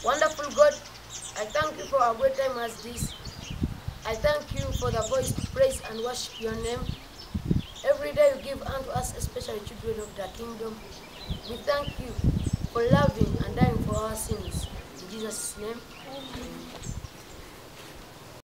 Wonderful God, I thank you for a great time as this. I thank you for the voice to praise and worship your name. Every day you give unto us, especially children of the kingdom. We thank you for loving and dying for our sins. In Jesus' name, amen.